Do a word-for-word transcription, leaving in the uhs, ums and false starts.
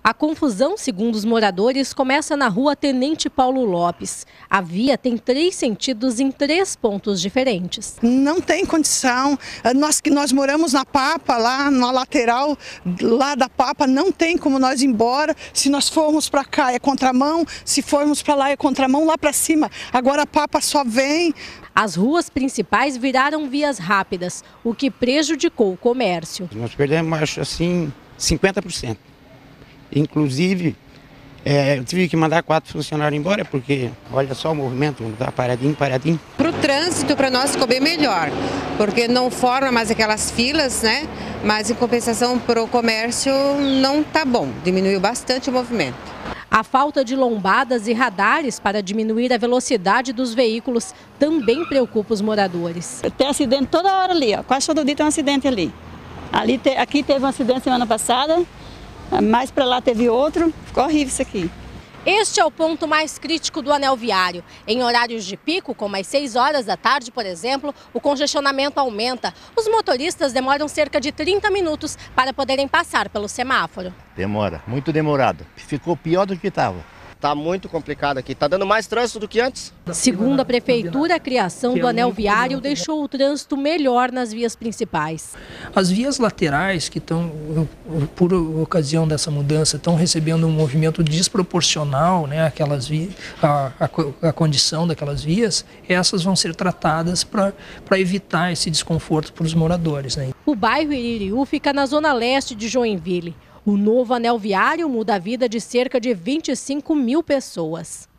A confusão, segundo os moradores, começa na rua Tenente Paulo Lopes. A via tem três sentidos em três pontos diferentes. Não tem condição. Nós que nós moramos na Papa, lá na lateral lá da Papa, não tem como nós ir embora. Se nós formos para cá é contramão, se formos para lá é contramão, lá para cima. Agora a Papa só vem. As ruas principais viraram vias rápidas, o que prejudicou o comércio. Nós perdemos, acho assim, cinquenta por cento. Inclusive, é, eu tive que mandar quatro funcionários embora, porque olha só o movimento, tá paradinho, paradinho. Para o trânsito, para nós ficou bem melhor, porque não forma mais aquelas filas, né? Mas em compensação para o comércio não tá bom, diminuiu bastante o movimento. A falta de lombadas e radares para diminuir a velocidade dos veículos também preocupa os moradores. Tem acidente toda hora ali, ó. Quase todo dia tem um acidente ali. ali te, aqui teve um acidente semana passada. Mais para lá teve outro, ficou horrível isso aqui. Este é o ponto mais crítico do anel viário. Em horários de pico, como às seis horas da tarde, por exemplo, o congestionamento aumenta. Os motoristas demoram cerca de trinta minutos para poderem passar pelo semáforo. Demora, muito demorado. Ficou pior do que estava. Está muito complicado aqui, está dando mais trânsito do que antes. Segundo a prefeitura, a criação do anel viário deixou o trânsito melhor nas vias principais. As vias laterais que estão, por ocasião dessa mudança, estão recebendo um movimento desproporcional, né, aquelas vias, a, a, a condição daquelas vias, essas vão ser tratadas para evitar esse desconforto para os moradores, né? O bairro Iririú fica na zona leste de Joinville. O novo anel viário muda a vida de cerca de vinte e cinco mil pessoas.